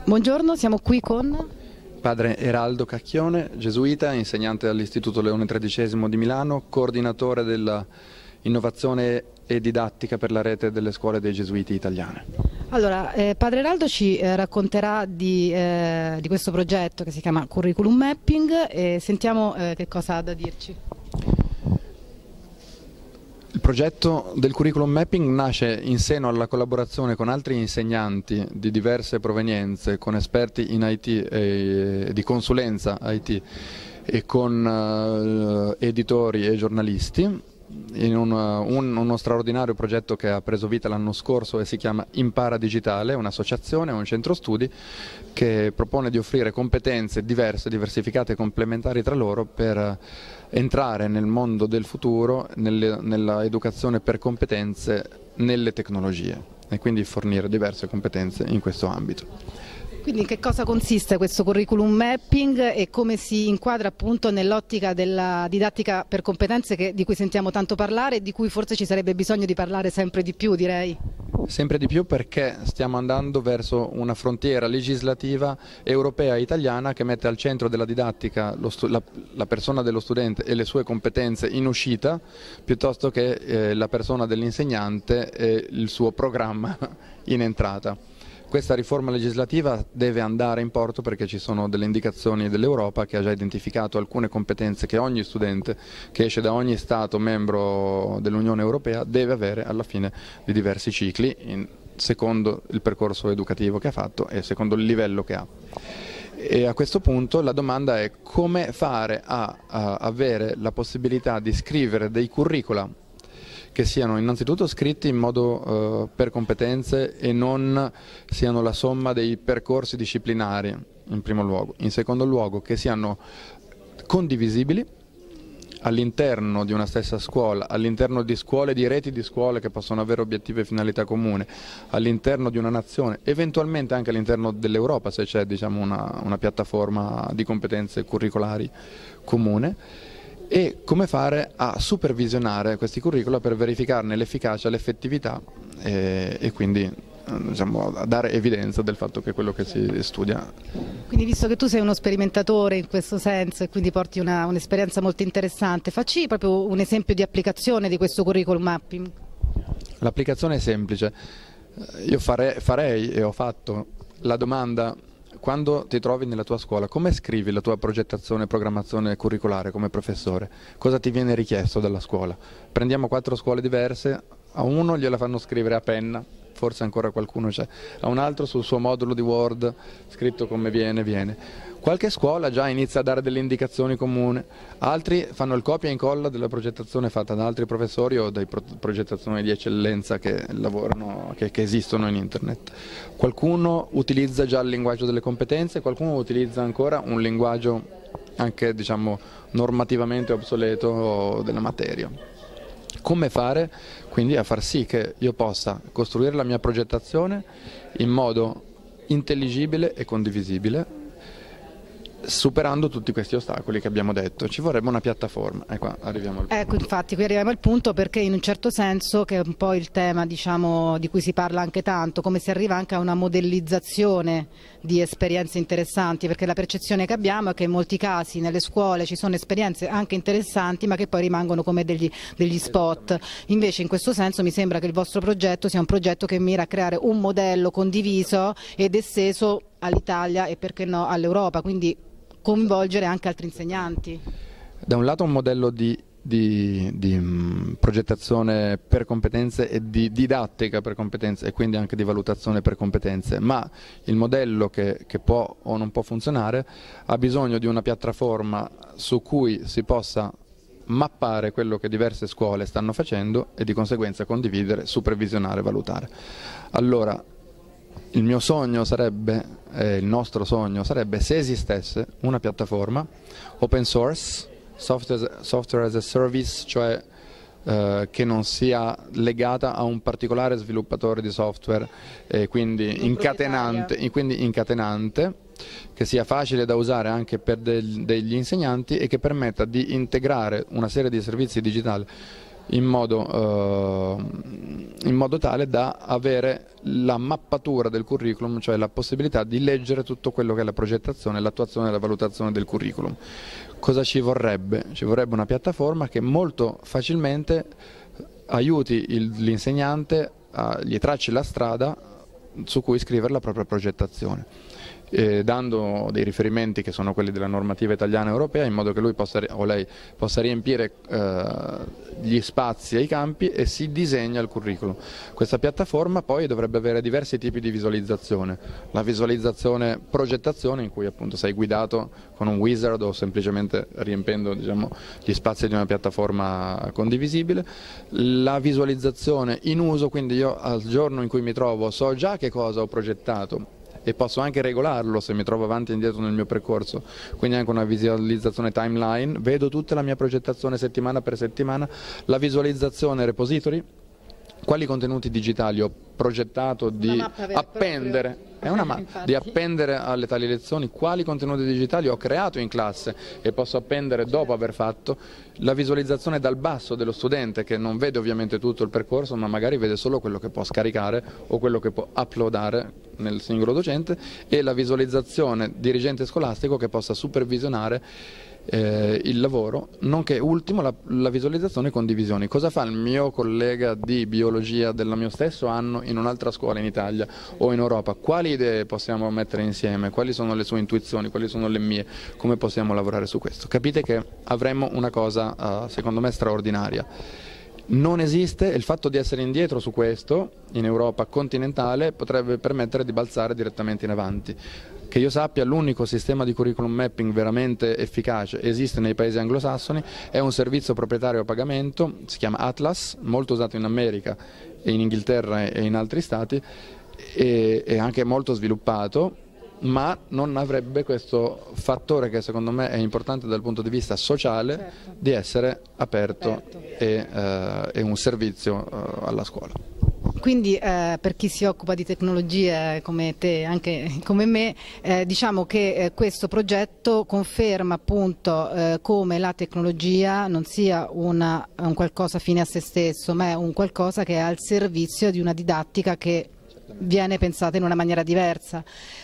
Buongiorno, siamo qui con Padre Eraldo Cacchione, gesuita, insegnante all'Istituto Leone XIII di Milano, coordinatore dell'innovazione e didattica per la rete delle scuole dei gesuiti italiane. Allora, Padre Eraldo ci racconterà di questo progetto che si chiama Curriculum Mapping e sentiamo che cosa ha da dirci. Il progetto del Curriculum Mapping nasce in seno alla collaborazione con altri insegnanti di diverse provenienze, con esperti in IT e di consulenza IT e con editori e giornalisti, in uno straordinario progetto che ha preso vita l'anno scorso e si chiama Impara Digitale, un'associazione, un centro studi che propone di offrire competenze diverse, diversificate e complementari tra loro per entrare nel mondo del futuro, nella educazione per competenze nelle tecnologie e quindi fornire diverse competenze in questo ambito. Quindi in che cosa consiste questo curriculum mapping e come si inquadra appunto nell'ottica della didattica per competenze di cui sentiamo tanto parlare e di cui forse ci sarebbe bisogno di parlare sempre di più, direi? Sempre di più perché stiamo andando verso una frontiera legislativa europea e italiana che mette al centro della didattica la persona dello studente e le sue competenze in uscita piuttosto che la persona dell'insegnante e il suo programma in entrata. Questa riforma legislativa deve andare in porto perché ci sono delle indicazioni dell'Europa che ha già identificato alcune competenze che ogni studente che esce da ogni Stato membro dell'Unione Europea deve avere alla fine di diversi cicli, secondo il percorso educativo che ha fatto e secondo il livello che ha. E a questo punto la domanda è come fare a avere la possibilità di scrivere dei curricula che siano innanzitutto scritti in modo per competenze e non siano la somma dei percorsi disciplinari in primo luogo, in secondo luogo che siano condivisibili all'interno di una stessa scuola, all'interno di scuole, di reti di scuole che possono avere obiettivi e finalità comune, all'interno di una nazione, eventualmente anche all'interno dell'Europa se c'è diciamo, una piattaforma di competenze curricolari comune. E come fare a supervisionare questi curricula per verificarne l'efficacia, l'effettività e quindi diciamo, a dare evidenza del fatto che quello che si studia. Quindi visto che tu sei uno sperimentatore in questo senso e quindi porti un'esperienza molto interessante, facci proprio un esempio di applicazione di questo curriculum mapping. L'applicazione è semplice, io farei e ho fatto la domanda: quando ti trovi nella tua scuola, come scrivi la tua progettazione e programmazione curricolare come professore? Cosa ti viene richiesto dalla scuola? Prendiamo 4 scuole diverse, a uno gliela fanno scrivere a penna, forse ancora qualcuno c'è, a un altro sul suo modulo di Word, scritto come viene. Qualche scuola già inizia a dare delle indicazioni comuni, altri fanno il copia e incolla della progettazione fatta da altri professori o da progettazioni di eccellenza che lavorano, che esistono in internet. Qualcuno utilizza già il linguaggio delle competenze, qualcuno utilizza ancora un linguaggio anche diciamo normativamente obsoleto della materia. Come fare quindi a far sì che io possa costruire la mia progettazione in modo intelligibile e condivisibile, superando tutti questi ostacoli che abbiamo detto? Ci vorrebbe una piattaforma e qua arriviamo al punto. Ecco, infatti qui arriviamo al punto perché in un certo senso, che è un po' il tema diciamo, di cui si parla anche tanto, come si arriva anche a una modellizzazione di esperienze interessanti, perché la percezione che abbiamo è che in molti casi nelle scuole ci sono esperienze anche interessanti ma che poi rimangono come degli spot. Invece in questo senso mi sembra che il vostro progetto sia un progetto che mira a creare un modello condiviso ed esteso all'Italia e perché no all'Europa, quindi coinvolgere anche altri insegnanti. Da un lato un modello di progettazione per competenze e di didattica per competenze e quindi anche di valutazione per competenze, ma il modello che può o non può funzionare ha bisogno di una piattaforma su cui si possa mappare quello che diverse scuole stanno facendo e di conseguenza condividere, supervisionare, valutare. Allora, il mio sogno sarebbe, il nostro sogno sarebbe se esistesse una piattaforma open source, software as a service, cioè che non sia legata a un particolare sviluppatore di software e quindi incatenante, che sia facile da usare anche per degli insegnanti e che permetta di integrare una serie di servizi digitali in modo tale da avere la mappatura del curriculum, cioè la possibilità di leggere tutto quello che è la progettazione, l'attuazione e la valutazione del curriculum. Cosa ci vorrebbe? Ci vorrebbe una piattaforma che molto facilmente aiuti l'insegnante, gli tracci la strada su cui scrivere la propria progettazione, dando dei riferimenti che sono quelli della normativa italiana e europea, in modo che lui o lei possa riempire gli spazi e i campi e si disegna il curriculum. Questa piattaforma poi dovrebbe avere diversi tipi di visualizzazione: la visualizzazione progettazione, in cui appunto sei guidato con un wizard o semplicemente riempendo, diciamo, gli spazi di una piattaforma condivisibile; la visualizzazione in uso, quindi io al giorno in cui mi trovo so già che cosa ho progettato e posso anche regolarlo se mi trovo avanti e indietro nel mio percorso, quindi anche una visualizzazione timeline, vedo tutta la mia progettazione settimana per settimana, la visualizzazione repository, quali contenuti digitali ho progettato di appendere, è una mappa di appendere alle tali lezioni, quali contenuti digitali ho creato in classe e posso appendere dopo aver fatto, la visualizzazione dal basso dello studente, che non vede ovviamente tutto il percorso, ma magari vede solo quello che può scaricare o quello che può uploadare nel singolo docente, e la visualizzazione dirigente scolastico, che possa supervisionare il lavoro, nonché ultimo la visualizzazione e condivisioni. Cosa fa il mio collega di biologia del mio stesso anno in un'altra scuola in Italia o in Europa? Quali idee possiamo mettere insieme? Quali sono le sue intuizioni? Quali sono le mie? Come possiamo lavorare su questo? Capite che avremmo una cosa secondo me straordinaria. Non esiste, e il fatto di essere indietro su questo in Europa continentale potrebbe permettere di balzare direttamente in avanti. Che io sappia, l'unico sistema di curriculum mapping veramente efficace esiste nei paesi anglosassoni, è un servizio proprietario a pagamento, si chiama Atlas, molto usato in America e in Inghilterra e in altri stati, e anche molto sviluppato, ma non avrebbe questo fattore che secondo me è importante dal punto di vista sociale, certo, di essere aperto. E un servizio alla scuola. Quindi per chi si occupa di tecnologie come te, anche come me, diciamo che questo progetto conferma appunto come la tecnologia non sia un qualcosa fine a se stesso, ma è un qualcosa che è al servizio di una didattica che viene pensata in una maniera diversa.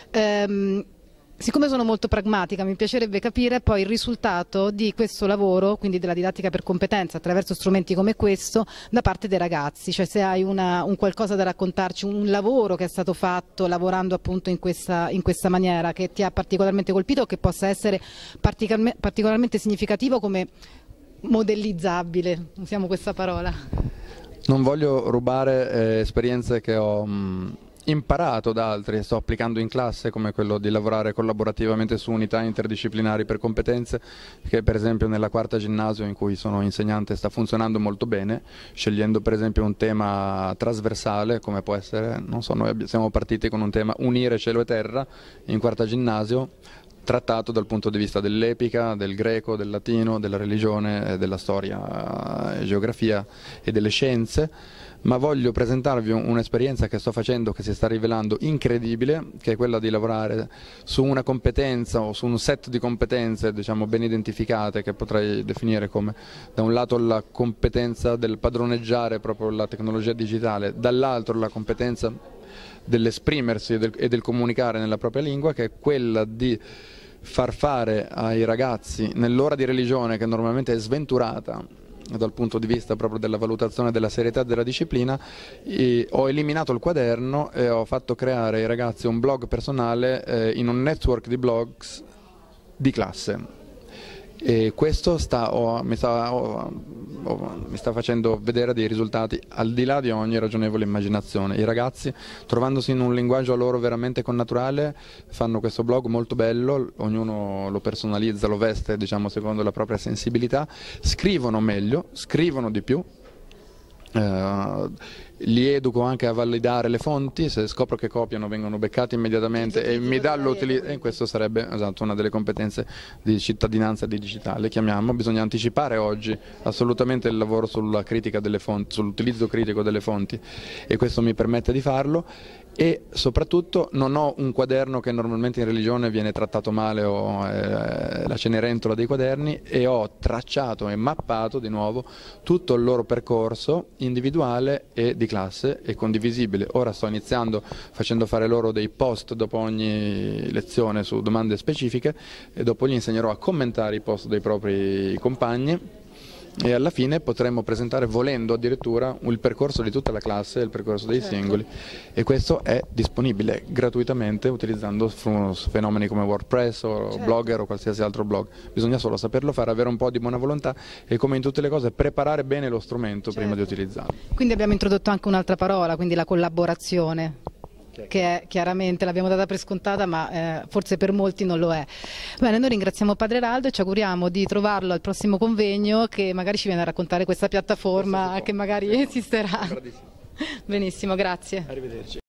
Siccome sono molto pragmatica, mi piacerebbe capire poi il risultato di questo lavoro, quindi della didattica per competenza attraverso strumenti come questo, da parte dei ragazzi, cioè se hai un qualcosa da raccontarci, un lavoro che è stato fatto lavorando appunto in questa maniera, che ti ha particolarmente colpito o che possa essere particolarmente significativo come modellizzabile, usiamo questa parola. Non voglio rubare esperienze che ho imparato da altri, sto applicando in classe, come quello di lavorare collaborativamente su unità interdisciplinari per competenze, che per esempio nella quarta ginnasio in cui sono insegnante sta funzionando molto bene, scegliendo per esempio un tema trasversale come può essere, non so, noi siamo partiti con un tema unire cielo e terra in quarta ginnasio, trattato dal punto di vista dell'epica, del greco, del latino, della religione, della storia, geografia e delle scienze. Ma voglio presentarvi un'esperienza che sto facendo, che si sta rivelando incredibile, che è quella di lavorare su una competenza o su un set di competenze, diciamo, ben identificate, che potrei definire come da un lato la competenza del padroneggiare proprio la tecnologia digitale, dall'altro la competenza dell'esprimersi e del comunicare nella propria lingua, che è quella di far fare ai ragazzi nell'ora di religione, che normalmente è sventurata dal punto di vista proprio della valutazione della serietà della disciplina, ho eliminato il quaderno e ho fatto creare ai ragazzi un blog personale in un network di blogs di classe. E questo mi sta facendo vedere dei risultati al di là di ogni ragionevole immaginazione. I ragazzi, trovandosi in un linguaggio a loro veramente connaturale, fanno questo blog molto bello, ognuno lo personalizza, lo veste, diciamo, secondo la propria sensibilità, scrivono meglio, scrivono di più. Li educo anche a validare le fonti, se scopro che copiano vengono beccati immediatamente e mi dà l'utilizzo, e questo sarebbe esatto, una delle competenze di cittadinanza digitale, chiamiamo. Bisogna anticipare oggi assolutamente il lavoro sulla critica delle fonti, sull'utilizzo critico delle fonti, e questo mi permette di farlo. e soprattutto non ho un quaderno che normalmente in religione viene trattato male, o la Cenerentola dei quaderni, e ho tracciato e mappato di nuovo tutto il loro percorso individuale e di classe e condivisibile. Ora sto iniziando facendo fare loro dei post dopo ogni lezione su domande specifiche e dopo gli insegnerò a commentare i post dei propri compagni. E alla fine potremmo presentare, volendo addirittura, il percorso di tutta la classe e il percorso dei singoli, e questo è disponibile gratuitamente utilizzando fenomeni come WordPress o Blogger o qualsiasi altro blog. Bisogna solo saperlo fare, avere un po' di buona volontà e, come in tutte le cose, preparare bene lo strumento prima di utilizzarlo. Quindi abbiamo introdotto anche un'altra parola, quindi la collaborazione, che è, chiaramente l'abbiamo data per scontata, ma forse per molti non lo è. Bene, noi ringraziamo Padre Raldo e ci auguriamo di trovarlo al prossimo convegno, che magari ci viene a raccontare questa piattaforma che magari esisterà. Benissimo, grazie. Arrivederci.